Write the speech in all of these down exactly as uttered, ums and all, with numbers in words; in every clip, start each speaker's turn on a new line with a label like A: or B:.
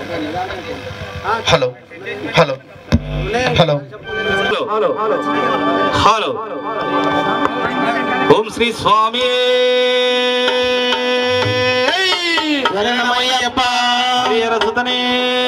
A: Hello hello hello
B: hello hello ఓం శ్రీ స్వామి
A: శరణమయ్యప్ప
B: వీరసుతనే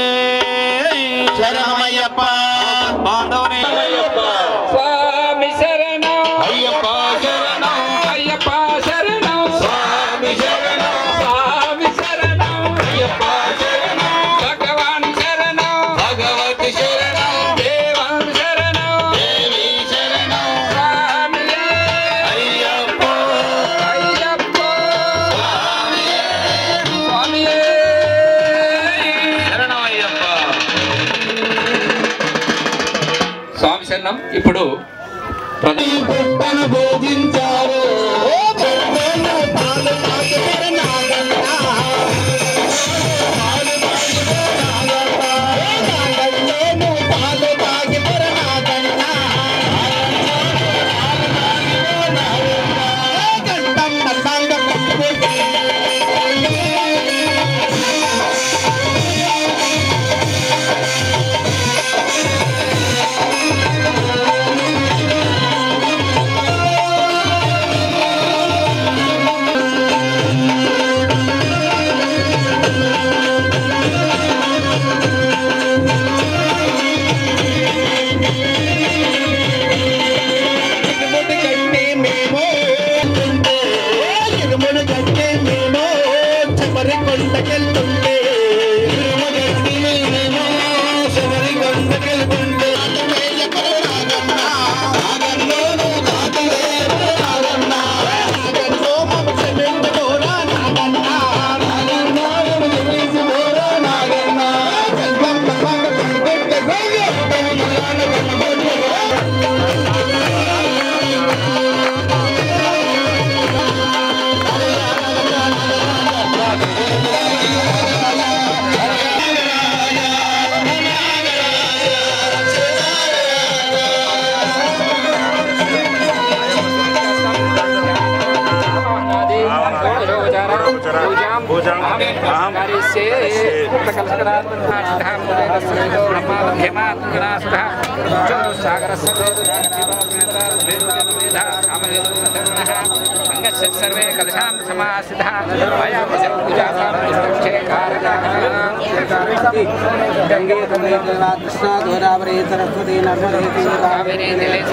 A: శరణమయ్యప్ప
B: బాంధవనే
C: స్వామి శరణం
B: అయ్యప్ప శరణం
C: అయ్యప్ప శరణం
B: స్వామి శరణం
C: స్వామి శరణం
B: అయ్యప్ప శరణం
C: భగవాన్ శరణం
B: భగవతి శరణం
C: దేవం శరణం
B: దేవి శరణం
C: స్వామి
B: అయ్యప్ప
C: అయ్యప్ప స్వామి
B: శరణం అయ్యప్ప
C: స్వామి శరణం. ఇప్పుడు
A: పుట్టను పూజించారు
C: सर्वे कलशां समासितः
D: गंगे कृष्णा गोदावरी सरस्वती नर्मदे कावेरी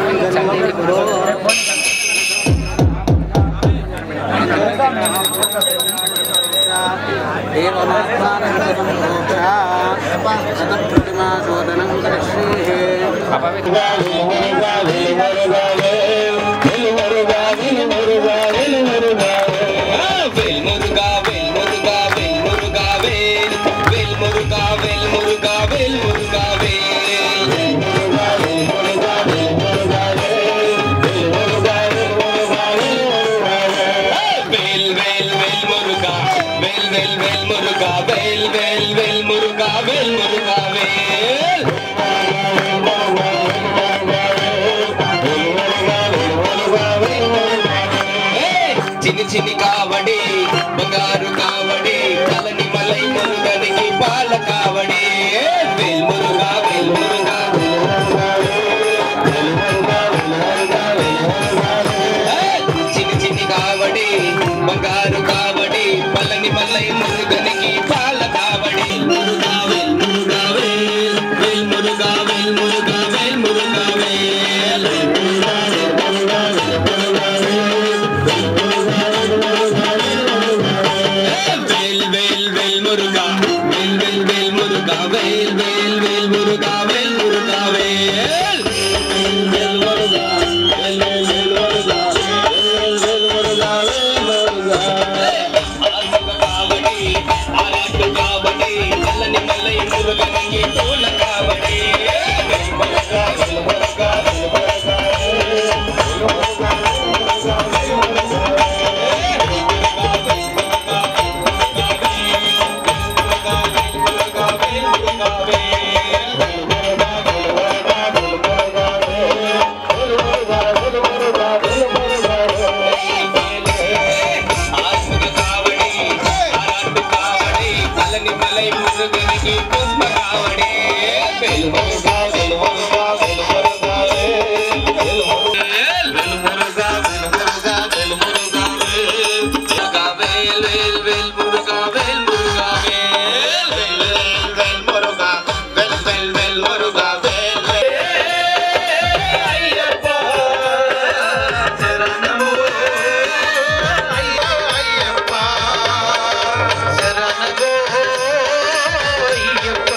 D: प्रतिमा शोधनं
B: చిన్ని చిన్ని కావడి బంగారు కావడి కలని మలై మురుగనికి పాల కావడి వేల్ మురుగా వేల్ మురుగా చిన్ని చిన్ని కావడి బంగారు కావడి పలని మలై మురుగనికి పాల కావడి మురుగా వేల్ మురుగా వేల్ వేల్ మురుగా వేల్ మురుగా వేల్ మురుగా వేల్ Veil, veil, veil, muruga, veil, muruga, veil. Veil, muruga, veil, veil, veil, muruga, veil, veil, muruga, veil, muruga. Armuga kavadi, aratu kavadi, nallani mallai muruganiki poola kavadi. Veil muruga, veil muruga, veil muruga, veil muruga, veil muruga, veil muruga. Malai మురుగనికి
C: Pushpa కావడి వేలు మురుగా వేలు మురుగా వేలు మురుగా వేలు మురుగా వేలు మురుగా వేలు మురుగా వేల్ వేల్ వేల్ మురుగా వేల్ మురుగా వేల్ వేల్ వేల్ మురుగా వేల్ వేల్ వేల్ మురుగా వేల్ అయ్యప్ప శరణము అయ్యప్ప శరణగో అయ్యప్ప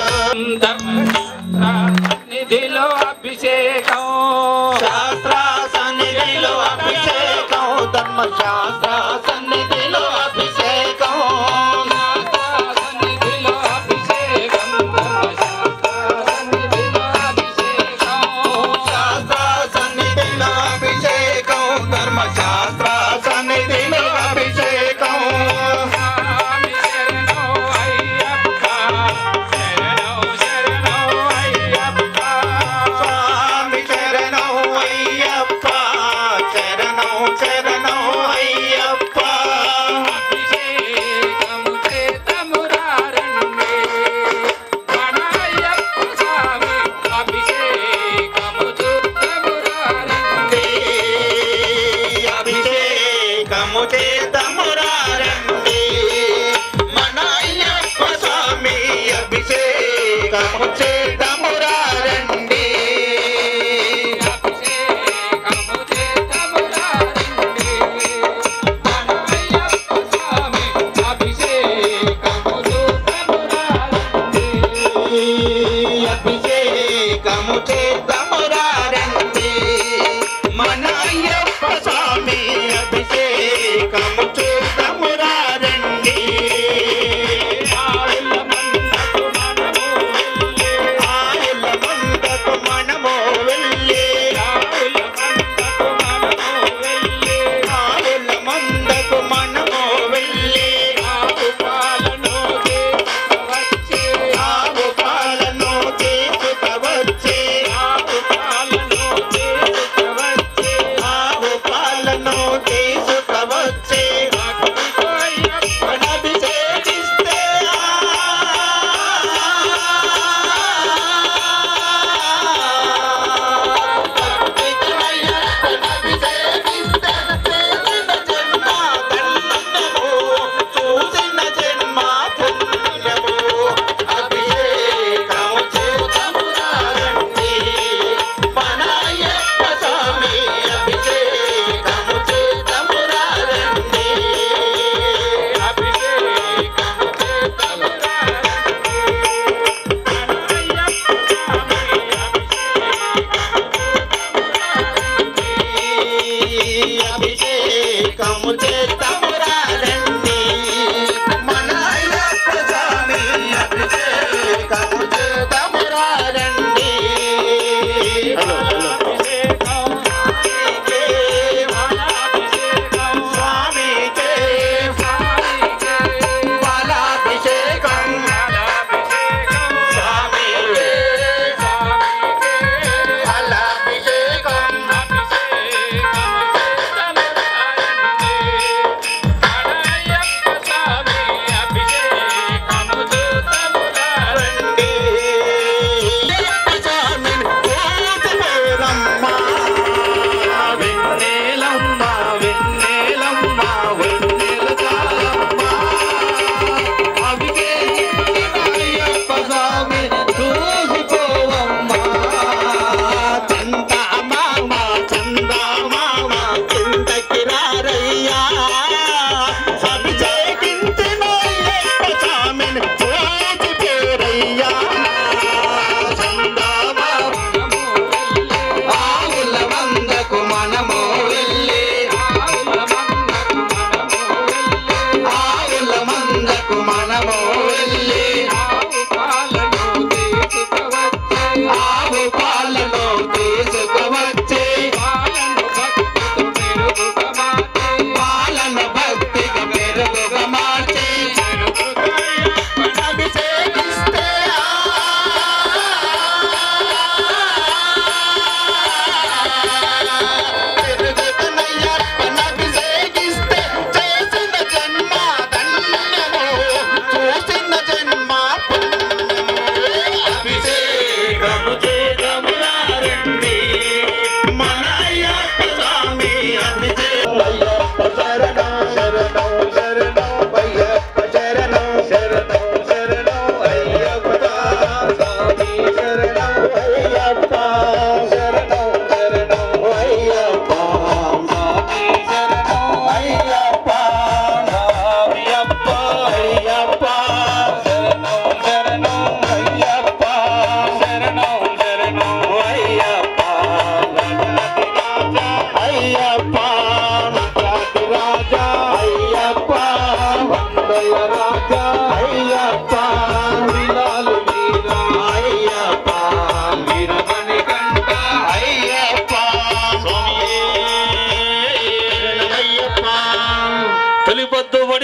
C: నిధిలో అభిషేకం శాస్త్ర సన్నిధిలో అభిషేకం ధర్మ శాస్త్ర సన్నిధిలో అభిషేకం సన్నిధిలో అభిషేకం శాస్త్ర సన్నిధిలో అభిషేకం ధర్మ శాస్త్ర సన్నిధిలో అభిషేకం స్వామి శరణో అయ్యప్ప శరణో శరణో అయ్యప్ప స్వామి శరణో అయ్యప్ప శరణో శరణో అయ్యప్ప అభిషేకము చేతమురారండి మన అయ్యప్ప స్వామి అభిషేకము చేతమురారండి అభిషేకము చేతమురారండి మన అయ్యప్ప స్వామి అభిషేకము చేతమురారండి అభిషేకము చేతమురారండి మన అయ్యప్ప స్వామి అభిషేకము చేతమురారండి అభిషేకము చేతమురారండి మన అయ్యప్ప స్వామి అభిషేకము చేతమురారండి ఆయుల మందకు మనము వెళ్ళే ఆయుల మందకు మనము వెళ్ళే ఆయుల మందకు మనము వెళ్ళే ఆయుల మందకు మనము వెళ్ళే ఆవు పాలను తీసుకువచ్చే ఆవు పాలను తీసుకువచ్చే ఆవు పాలను తీసుకువచ్చే ఆవు పాలను తీసుకువచ్చే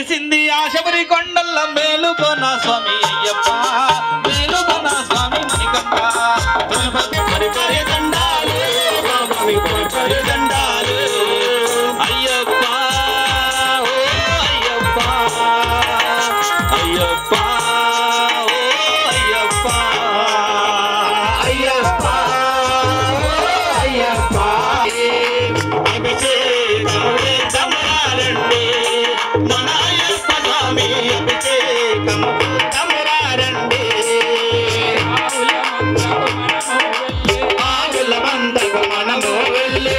B: వెలిసింది ఆ శబరి కొండల్ల మేలుకొన స్వామి అయ్యప్ప మేలుకొన స్వామి మణికంఠ పరి పరి దండాలు స్వామి పరి పరి దండాలు అయ్యప్ప ఓ అయ్యప్ప అయ్యప్ప ఓ అయ్యప్ప అయ్యప్ప ఓ అయ్యప్ప అభిషేకములే తమరారండి మన అయ్యప్ప స్వామి అభిషేకములు తమరారండి ఆవుల మందకు మనము వెళ్ళి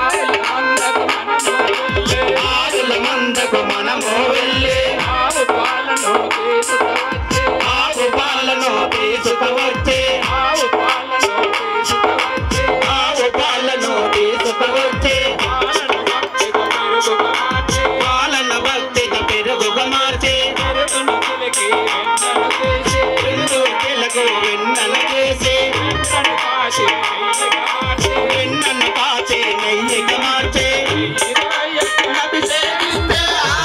B: ఆవుల మందకు మనము వెళ్ళి ఆవు పాలను తీసుకువచ్చి ఆవు పాలను తీసుకువచ్చి పాలన భక్తిగా పెరుగుగా మార్చి కిలకు వెన్నెల చేసి వెన్నను కాచి నెయ్యిగా మార్చి అభిషేకిస్తే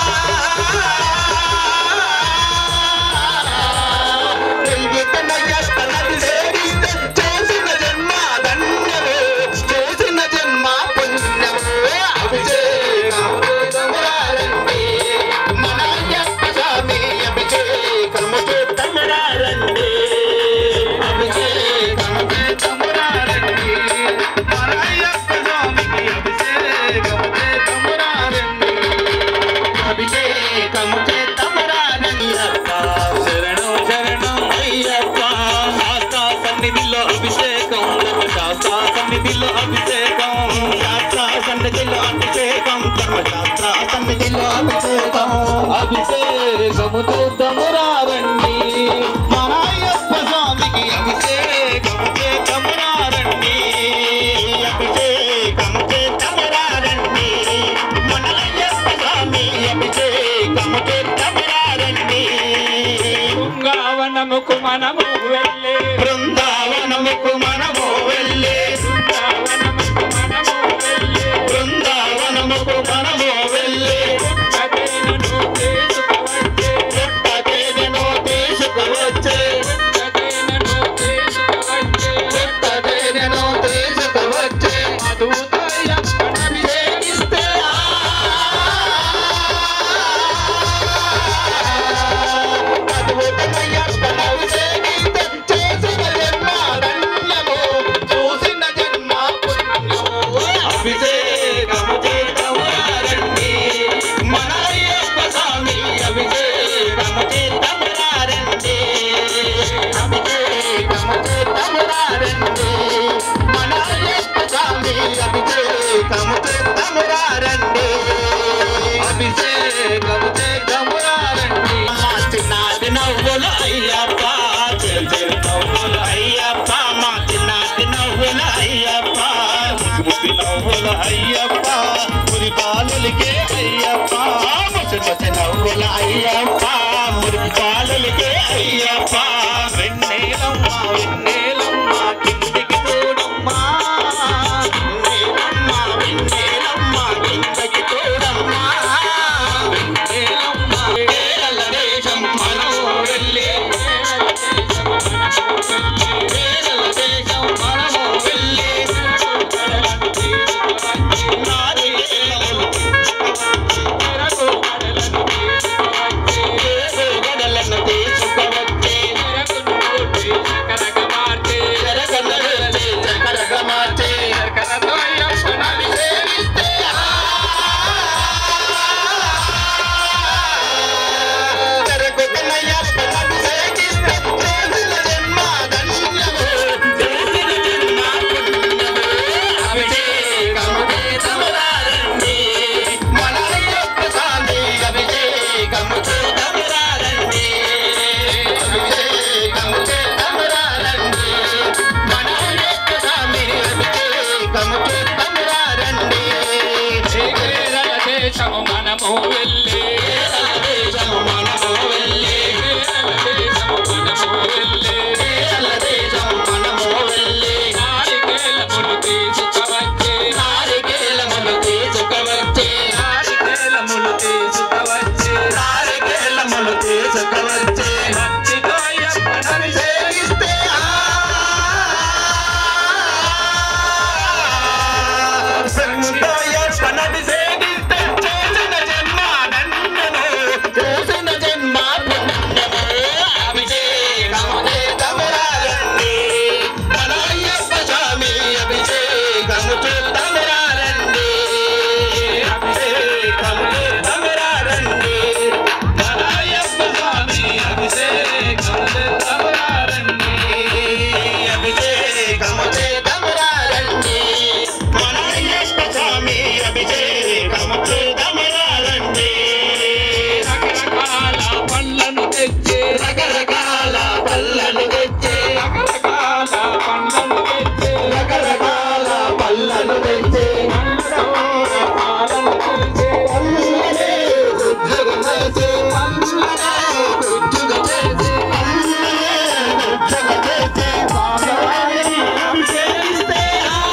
B: చేసిన జన్మ ధన్యము చేసిన జన్మ పుణ్యము అభిషేకము తమరారండి మన అయ్యప్ప స్వామి అభిషేకము తమరారండి అభిషేకము తమరారండి మన అయ్యప్ప స్వామికి అభిషేకము తమరారండి అభిషేకము తమరారండి శరణం శరణం అయ్యప్ప శాస్త్ర సన్నిధిలో అభిషేకం శాస్త్ర సన్నిధిలో అభిషేకం శాస్త్ర సన్నిధిలో అభిషేకం ధర్మశాస్త్ర సన్నిధిలో అభిషేకం అభిషేకము చేద్దామురారండి మన అయ్యప్ప స్వామికి అభిషేకము చేద్దామురారండి అభిషేకము చేద్దామురారండి మన అయ్యప్ప స్వామి అభిషేకము చేద్దామురారండి
D: బృందావనముకు మనము వెళ్ళే
B: బృందావనముకు మనము వెళ్ళి
D: బృందావనముకు మనము వెళ్ళే
B: బృందావనముకు మనము వెళ్ళి
D: పుట్టతేనెను తీసుకువచ్చే
B: పుట్టతేనెను తీసుకువచ్చే
D: పుట్టతేనెను తీసుకువచ్చే
B: పుట్టతేనెను తీసుకువచ్చే
D: అద్భుతయ్యప్పనభిషేకిస్తే
B: అద్భుతమయ్యప్పను అభిషేకిస్తే చేసిన జన్మ ధన్యము చూసిన జన్మ పుణ్యము అభిషేకము చేద్దామురారండి మన అయ్యప్ప స్వామి అభిషేకము చేద్దామురారండి అభిషేకము చేద్దామురారండి మన అయ్యప్ప స్వామి అభిషేకము చేద్దామురారండి అభిషేకము చేద్దామురారండి మా చిన్నాది నవ్వులు అయ్యప్ప చిరు చిరు నవ్వులు అయ్యప్ప మా చిన్నాది నవ్వులు అయ్యప్ప ముసి నవ్వులు అయ్యప్ప మురి పాలులకే అయ్యప్ప ముసి ముసి నవ్వులు అయ్యప్ప మురి పాలులకే అయ్యప్ప వెన్నెలమ్మ వెన్నెలమ్మ కిందికి చూడమ్మా వెన్నెలమ్మ వెన్నెలమ్మ కిందికి చూడమ్మా వెన్నెలమ్మ వేల దేశం మనం వెళ్ళి వేల తెచ్చే
D: రకరకాల పండ్లను తెచ్చే
B: రకరకాల పళ్ళను తెచ్చే
D: పాలను తెచ్చే
B: పళ్ళనే గుజ్జుగా చేసే
D: పండ్లనే గుజ్జుగా చేసి
B: పళ్ళనే గుజ్జుగా చేసే
D: స్వామివారిని అభిషేకిస్తే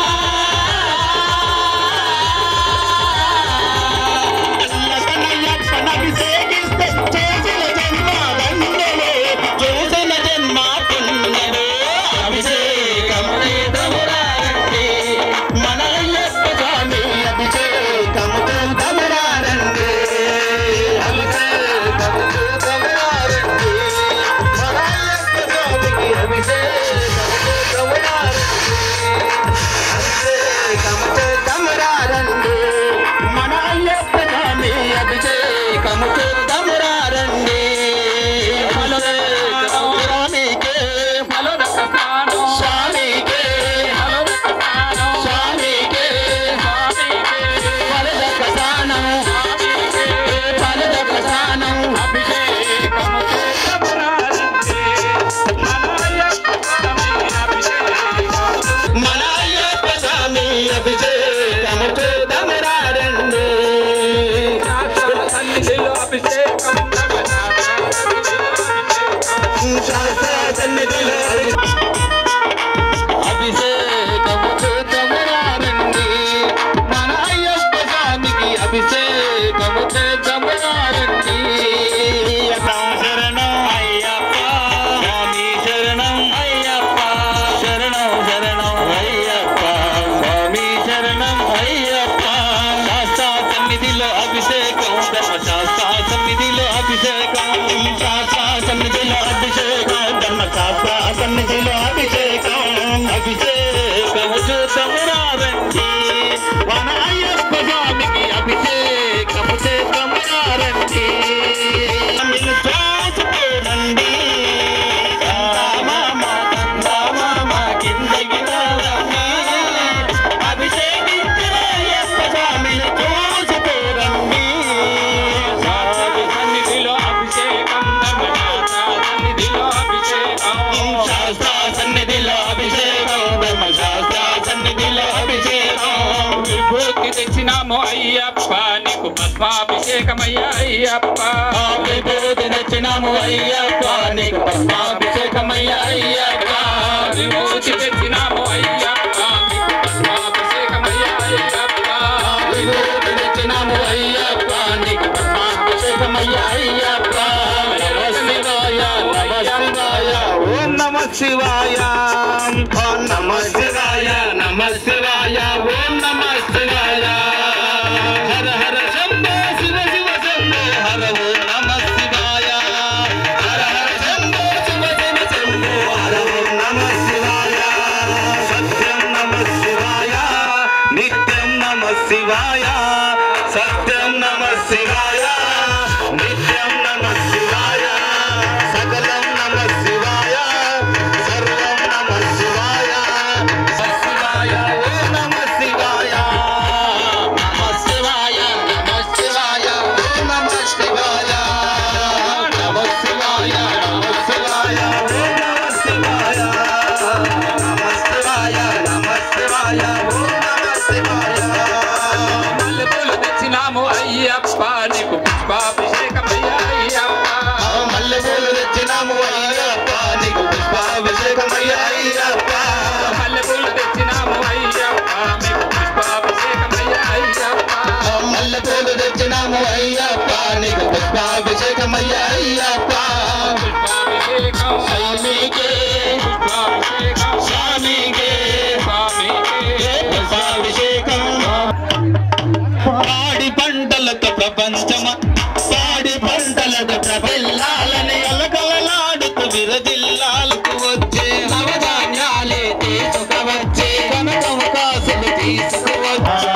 B: అభిషేకిస్తే చేసిన జన్మ దండలే చేసిన జన్మ పుణ్యమే అభిషేకం చేద్దామురారండి మన అయ్యప్ప స్వామి అభిషేకం చేద్దామురారండి అభిషేకం చేద్దామురారండి మన అయ్యప్ప స్వామికి అభిషేకం చేద్దామురారండి మన అయ్యప్ప స్వామి అభిషేకం చేద్దామురారండి స్వామికే
D: ఫలరస స్నానం
B: స్వామికే
D: ఫలరస స్నానం
B: స్వామికే
D: స్వామికే
B: ఫలదక స్నానం
D: స్వామికే
B: ఫలదక స్నానం
D: అభిషేకము చేద్దామురారండి మన అయ్యప్ప స్వామి అభిషేకం
B: మన అయ్యప్ప స్వామి అభిషేకం చేద్దామురారండి
D: శాస్త్ర సన్నిధిలో అభిషేకం
B: శాస్త్ర సన్నిధిలో అభిషేకం చేద్దామురారండి మన అయ్యప్ప స్వామికి అభిషేకం చేద్దామురారండి శరణం అయ్యప్ప స్వామి శరణం అయ్యప్ప శరణం శరణం అయ్యప్ప స్వామి శరణం అయ్యప్ప శాస్త్ర సన్నిధిలో అభిషేకం ధర్మశాస్త్ర సన్నిధిలో అభిషేకం శాస్త్ర సన్నిధిలో అభిషేకం ధర్మశాస్త్ర సన్నిధిలో అభిషేకం అభిషేకం చేద్దామురారండి మన అయ్యప్ప స్వామికి అభిషేకం చేద్దామురారండి మీరు శ్వాసపోరండి మామ మామ కిందకి రారండి అభిషేకించిన అయ్యప్ప స్వామిని శ్వాసపోరండి
D: స్వామి సన్నిధిలో అభిషేకం ధర్మశాస్త్ర సన్నిధిలో అభిషేకం
B: శాస్త్ర సన్నిధిలో అభిషేకం ధర్మశాస్త్ర సన్నిధిలో అభిషేకం
D: విభూతి తెచ్చినాము అయ్యప్ప నీకు భస్మాభిషేకమయ్య అయ్యప్ప
B: విభూతి తెచ్చినాము అయ్యప్ప నీకు భస్మాభిషేకమయ్య అయ్యప్ప
D: విభూతి తెచ్చినాము అయ్యప్ప నీకు భస్మాభిషేకమయ్య అయ్యప్ప
B: విభూతి తెచ్చినాము అయ్యప్ప నీకు భస్మాభిషేకమయ్య అయ్యప్ప నమ శివాయ ఓం నమ శివాయ ఓం నమ శివాయ ఓం నమ శివాయ హర హర శంభో శివ శివ శంభో హర ఓం నమ శివాయ హర హర శంభో శివ శివ శంభో హర ఓం నమ శివాయ సత్యం నమ శివాయ నిత్యం నమ శివాయ సత్యం నమ శివాయ నిత్యం నమ శివాయ సకలం నమ శివాయ సర్వం నమ శివాయ శివాయ ఓ నమ శివాయ నమ శివాయ నమ శివాయ ఓ నమ శివాయ నమ శివాయ నమ శివాయ ఓ నమ శివాయ నమ శివాయ నమ శివాయ ఓ నమ శివాయ
D: మల్లెపూలు తెచ్చినాము అయ్యప్ప నీకు పుష్పాభిషేకమయ్య అయ్యప్ప
B: మల్లెపూలు తెచ్చినాము అయ్యప్ప నీకు పుష్పాభిషేకమయ్య అయ్యప్ప
D: మల్లెపూలు తెచ్చినాము అయ్యప్ప నీకు పుష్పాభిషేకమయ్య అయ్యప్ప
B: మల్లెపూలు తెచ్చినాము అయ్యప్ప నీకు పుష్పాభిషేకమయ్య అయ్యప్ప
D: పుష్పాభిషేకం
B: స్వామికే
D: పుష్పాభిషేకం
B: స్వామికే
D: స్వామికే
B: పుష్పాభిషేకం పాడి పంటలతో ప్రపంచమ పాడి పంటలతో ప్రపల్లాలని అలకలలాడుతూ విరజిల్లాలకు వచ్చే నవధాన్యాలే తీసుకువచ్చే కనకం కాసులు తీసుకువచ్చే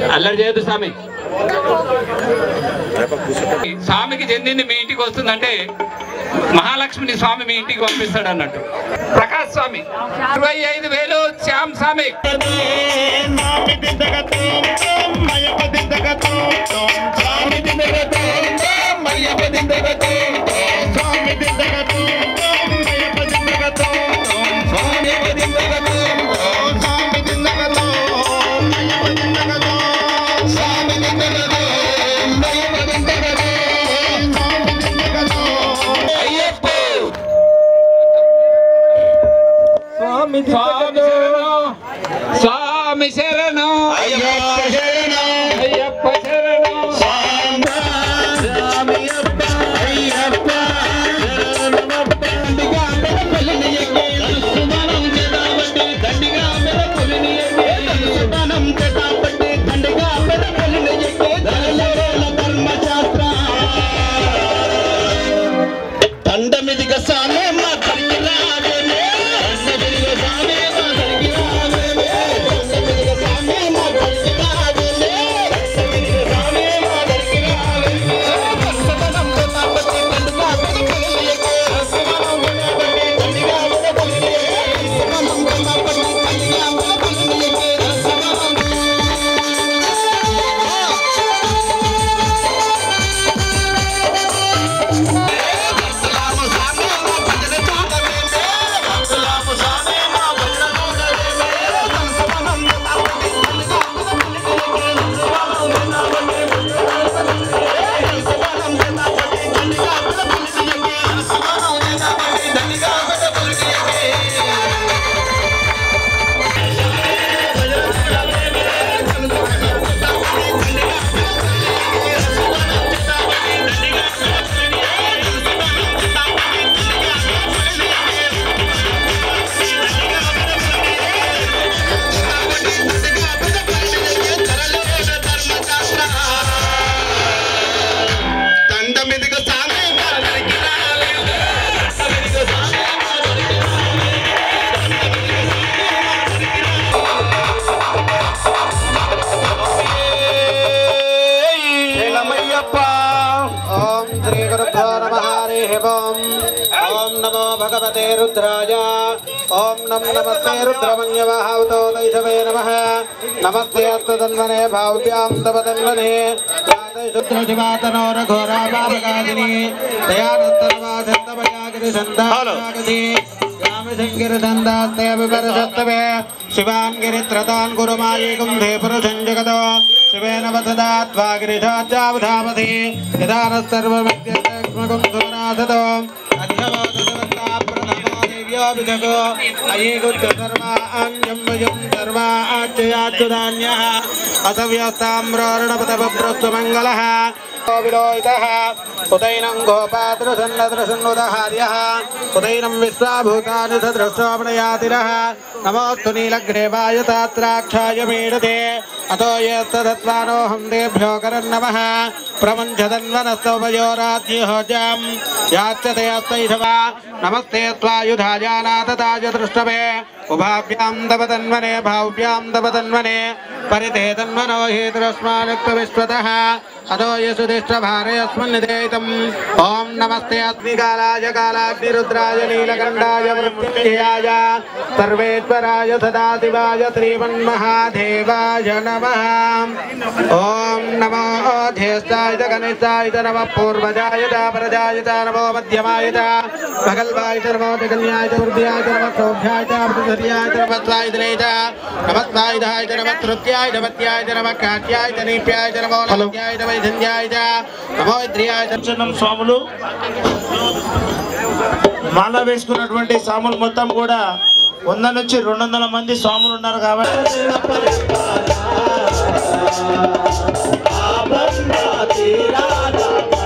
D: అల్లరి చేయదు స్వామి. స్వామికి చెందింది మీ ఇంటికి వస్తుందంటే మహాలక్ష్మిని స్వామి మీ ఇంటికి పంపిస్తాడు అన్నట్టు. ప్రకాష్ స్వామి ఇరవై ఐదు వేలు. శ్యామ్ స్వామి స్వామి శరణు అయ్యప్ప శరణు అయ్యప్ప శరణు
E: भगवते रुद्राय ओम नम नमस्ते रुद्रमन्यवाहौतो दैशवे नमः नमस्ते अस्तुतन्वने भाव्यां तव तन्वने शुद्रशिवातनो रघोरा बाबगादिनी दयानन्तरवासन्तमयागिरिसन्दागति रामशङ्करसन्दास्ते विपरसत्तवे शिवान् गिरित्रतान् गुरुमायि कुम्भे पुरुषं जगतो शिवेन वसदात्वा गिरिशाद्यावधामसि यदा नः सर्वमध्यस्मकुंसुमनाथतो अध्यवोदसवत्ताप्रथमो अयि गुच्छ सर्वाण्यं वयं सर्वाच्चयाच्युधान्यः असव्यस्ताम्रोर्णपतपप्रस्तुमङ्गलः विरोहितः उदैनं गोपात्रसन्नद्रसन्नुदहार्यः उदैनं विश्वाभूतानि सदृश्वामणयातिरः नमोऽस्तु नीलग्रेवाय तात्राक्षाय मीडते अतो यस्तदत्वानोऽहं तेभ्यो करन्नमः प्रमुञ्चदन्वनस्तोपयोराद्योजां याच्यते अस्तैषवा नमस्ते त्वायुधायानाथताय दृष्टवे उभाभ्यां तव तन्वने भाव्यां तव तन्वने परिते तन्वनो हेतुरस्मानुक्तविश्वतः अतो यशुधिष्ठभारे अस्मन्निधेयितम् ॐ नमस्ते अग्निकालाय कालाग्निरुद्राय नीलकण्ठाय मृत्युञ्जयाय सर्वेश्वराय सदाशिवाय श्रीमन्महादेवाय नमः ॐ नमो ज्येष्ठाय च कनिष्ठाय च नमः पूर्वजाय च परजाय च नमो मध्यमाय च भगल्वाय च नमो जगन्याय च वृद्ध्याय च नमः सौभ्याय च अमृतधर्याय च नमः स्वायुधने च नमः स्वायुधाय च नमः तृतीयाय च पत्याय च नमः काट्याय च नीप्याय च नमो लव्याय च वैधन्याय च नमो इंद्रियाय च స్వాములు మాల వేసుకున్నటువంటి స్వాములు మొత్తం కూడా వంద నుంచి రెండు వందల మంది స్వాములు ఉన్నారు కాబట్టి